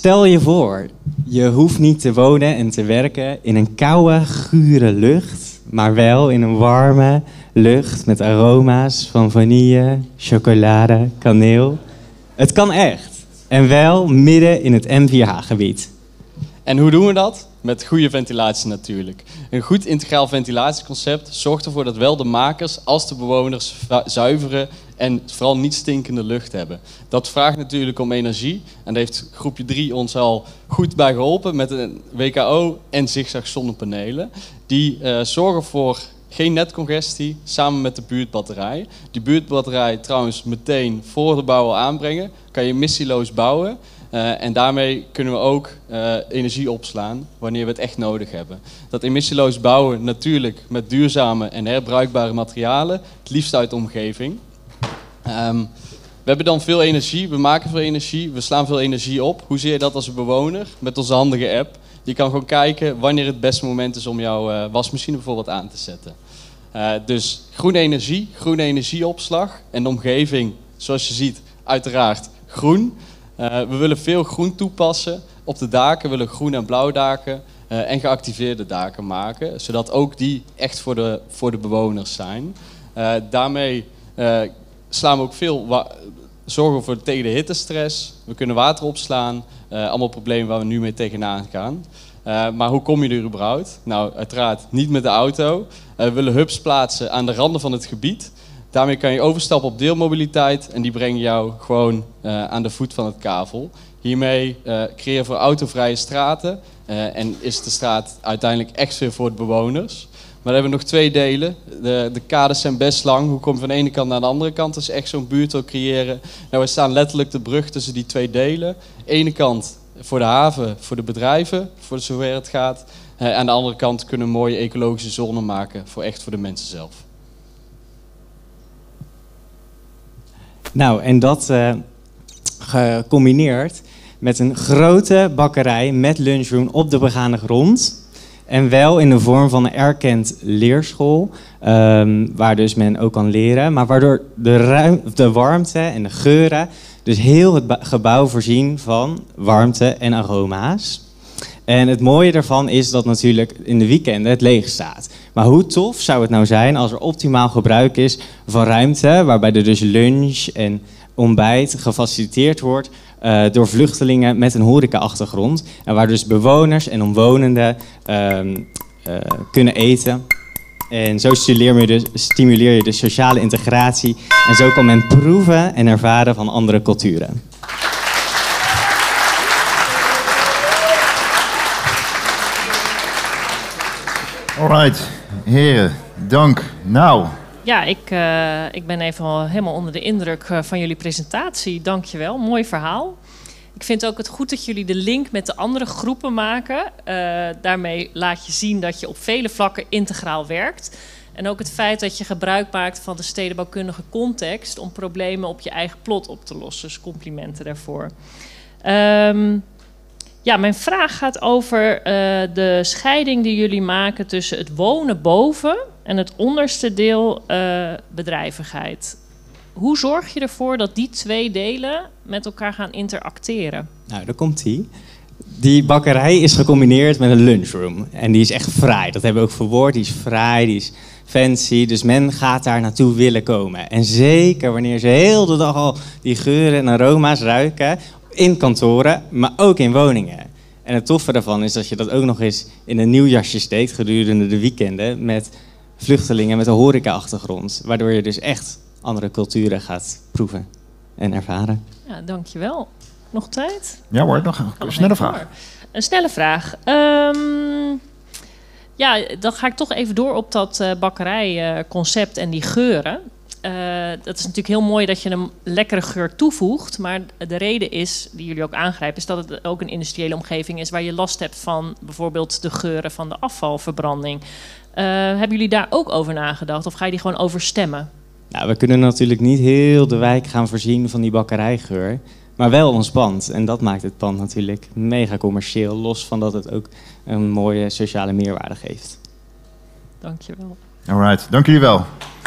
Stel je voor, je hoeft niet te wonen en te werken in een koude, gure lucht, maar wel in een warme lucht met aroma's van vanille, chocolade, kaneel. Het kan echt. En wel midden in het M4H-gebied. En hoe doen we dat? Met goede ventilatie natuurlijk. Een goed integraal ventilatieconcept zorgt ervoor dat wel de makers als de bewoners zuivere en vooral niet stinkende lucht hebben. Dat vraagt natuurlijk om energie. En daar heeft groepje 3 ons al goed bij geholpen met een WKO en zigzag zonnepanelen. Die zorgen voor geen netcongestie samen met de buurtbatterij. Die buurtbatterij trouwens meteen voor de bouw al aanbrengen. Kan je emissieloos bouwen. En daarmee kunnen we ook energie opslaan wanneer we het echt nodig hebben. Dat emissieloos bouwen natuurlijk met duurzame en herbruikbare materialen. Het liefst uit de omgeving. We hebben dan veel energie, we maken veel energie, we slaan veel energie op. Hoe zie je dat als een bewoner? Met onze handige app. Je kan gewoon kijken wanneer het beste moment is om jouw wasmachine bijvoorbeeld aan te zetten. Dus groene energieopslag en de omgeving, zoals je ziet, uiteraard groen. We willen veel groen toepassen op de daken. We willen groen en blauw daken en geactiveerde daken maken. Zodat ook die echt voor de bewoners zijn. Daarmee slaan we ook veel zorgen voor tegen de hittestress. We kunnen water opslaan. Allemaal problemen waar we nu mee tegenaan gaan. Maar hoe kom je er überhaupt? Nou, uiteraard niet met de auto. We willen hubs plaatsen aan de randen van het gebied. Daarmee kan je overstappen op deelmobiliteit en die brengen jou gewoon aan de voet van het kavel. Hiermee creëer je voor autovrije straten en is de straat uiteindelijk echt weer voor de bewoners. Maar dan hebben we nog 2 delen. De kades zijn best lang. Hoe kom je van de ene kant naar de andere kant? Dus echt zo'n buurt wil creëren. Nou, we staan letterlijk de brug tussen die 2 delen. Ene kant voor de haven, voor de bedrijven, voor zover het gaat. Aan de andere kant kunnen we een mooie ecologische zone maken voor de mensen zelf. Nou, en dat gecombineerd met een grote bakkerij met lunchroom op de begane grond. En wel in de vorm van een erkend leerschool, waar dus men ook kan leren. Maar waardoor de warmte en de geuren dus heel het gebouw voorzien van warmte en aroma's. En het mooie daarvan is dat natuurlijk in de weekenden het leeg staat. Maar hoe tof zou het nou zijn als er optimaal gebruik is van ruimte, waarbij er dus lunch en ontbijt gefaciliteerd wordt door vluchtelingen met een horeca-achtergrond. En waar dus bewoners en omwonenden kunnen eten. En zo stimuleer je de sociale integratie. En zo kan men proeven en ervaren van andere culturen. Alright, heren, dank. Nou. Ja, ik ben even helemaal onder de indruk van jullie presentatie. Dank je wel, mooi verhaal. Ik vind ook het goed dat jullie de link met de andere groepen maken. Daarmee laat je zien dat je op vele vlakken integraal werkt. En ook het feit dat je gebruik maakt van de stedenbouwkundige context om problemen op je eigen plot op te lossen. Dus complimenten daarvoor. Ja, mijn vraag gaat over de scheiding die jullie maken tussen het wonen boven en het onderste deel bedrijvigheid. Hoe zorg je ervoor dat die 2 delen met elkaar gaan interacteren? Nou, daar komt-ie. Die bakkerij is gecombineerd met een lunchroom. En die is echt fraai. Dat hebben we ook verwoord. Die is fraai, die is fancy. Dus men gaat daar naartoe willen komen. En zeker wanneer ze heel de dag al die geuren en aroma's ruiken. In kantoren, maar ook in woningen. En het toffe daarvan is dat je dat ook nog eens in een nieuw jasje steekt gedurende de weekenden met vluchtelingen met een horeca-achtergrond. Waardoor je dus echt andere culturen gaat proeven en ervaren. Ja, dankjewel. Nog tijd? Ja hoor, nog een snelle vraag. Een snelle vraag. Ja, dan ga ik toch even door op dat bakkerijconcept en die geuren. Dat is natuurlijk heel mooi dat je een lekkere geur toevoegt. Maar de reden is, die jullie ook aangrijpen, is dat het ook een industriële omgeving is waar je last hebt van bijvoorbeeld de geuren van de afvalverbranding. Hebben jullie daar ook over nagedacht? Of ga je die gewoon overstemmen? Nou, we kunnen natuurlijk niet heel de wijk gaan voorzien van die bakkerijgeur. Maar wel ons pand. En dat maakt het pand natuurlijk mega commercieel. Los van dat het ook een mooie sociale meerwaarde geeft. Dankjewel. Alright, dank jullie wel.